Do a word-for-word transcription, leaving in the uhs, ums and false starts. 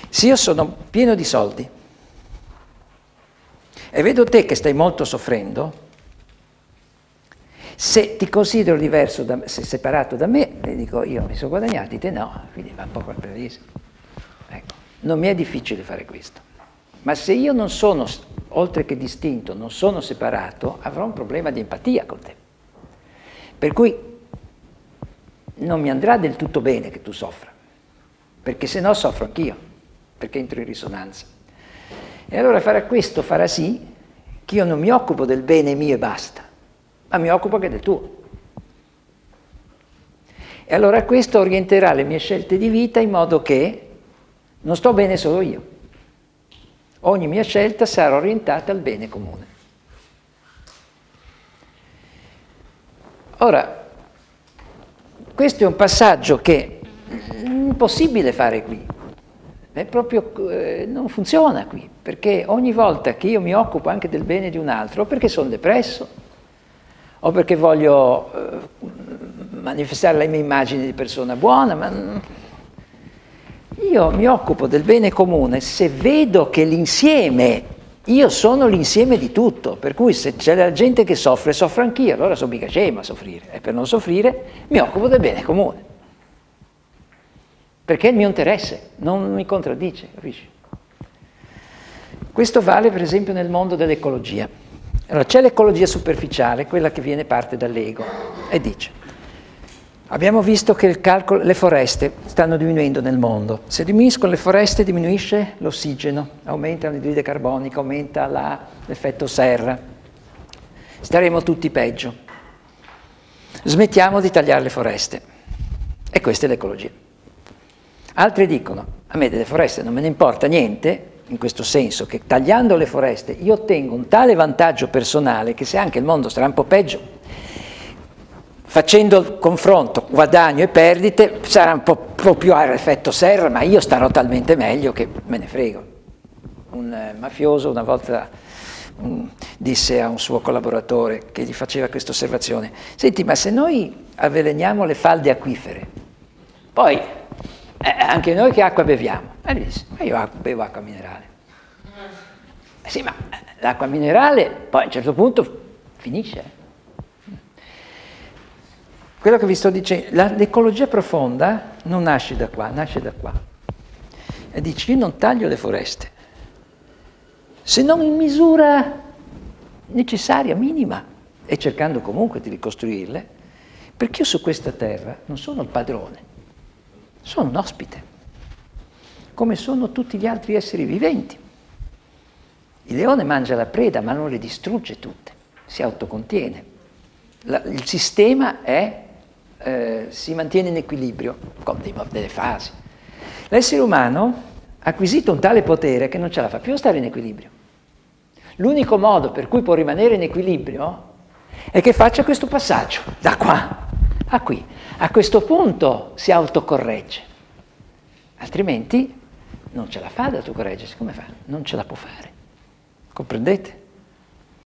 Se io sono pieno di soldi e vedo te che stai molto soffrendo, se ti considero diverso, da, se separato da me, le dico io mi sono guadagnati, te no, quindi va un po' col paese. Ecco, non mi è difficile fare questo. Ma se io non sono, oltre che distinto, non sono separato, avrò un problema di empatia con te. Per cui non mi andrà del tutto bene che tu soffra, perché se no soffro anch'io, perché entro in risonanza. E allora farà questo farà sì che io non mi occupo del bene mio e basta, ma mi occupo anche del tuo. E allora questo orienterà le mie scelte di vita in modo che non sto bene solo io. Ogni mia scelta sarà orientata al bene comune. Ora, questo è un passaggio che è impossibile fare qui. È proprio, eh, non funziona qui, perché ogni volta che io mi occupo anche del bene di un altro, o perché sono depresso, o perché voglio eh, manifestare la mia immagine di persona buona, ma io mi occupo del bene comune se vedo che l'insieme, io sono l'insieme di tutto, per cui se c'è la gente che soffre, soffro anch'io, allora sono mica scemo a soffrire, e per non soffrire mi occupo del bene comune. Perché è il mio interesse, non mi contraddice, capisci? Questo vale per esempio nel mondo dell'ecologia. Allora c'è l'ecologia superficiale, quella che viene parte dall'ego, e dice, abbiamo visto che il calcolo, le foreste stanno diminuendo nel mondo. Se diminuiscono le foreste diminuisce l'ossigeno, aumenta l'anidride carbonica, aumenta la, l'effetto serra. Staremo tutti peggio. Smettiamo di tagliare le foreste. E questa è l'ecologia. Altri dicono, a me delle foreste non me ne importa niente, in questo senso che tagliando le foreste io ottengo un tale vantaggio personale che se anche il mondo sarà un po' peggio, facendo il confronto guadagno e perdite sarà un po', po' più all'effetto serra, ma io starò talmente meglio che me ne frego. Un eh, mafioso una volta um, disse a un suo collaboratore che gli faceva questa osservazione, senti, ma se noi avveleniamo le falde acquifere, poi Eh, anche noi che acqua beviamo? E lui disse, ma io bevo acqua minerale. Eh sì, ma l'acqua minerale poi a un certo punto finisce. Quello che vi sto dicendo, l'ecologia profonda non nasce da qua, nasce da qua. E dice, io non taglio le foreste, se non in misura necessaria, minima, e cercando comunque di ricostruirle, perché io su questa terra non sono il padrone. Sono un ospite, come sono tutti gli altri esseri viventi. Il leone mangia la preda, ma non le distrugge tutte, si autocontiene. La, il sistema è, eh, si mantiene in equilibrio, con dei, delle fasi. L'essere umano ha acquisito un tale potere che non ce la fa più a stare in equilibrio. L'unico modo per cui può rimanere in equilibrio è che faccia questo passaggio, da qua a qui. A questo punto si autocorregge, altrimenti non ce la fa ad autocorreggersi. Come fa? Non ce la può fare. Comprendete?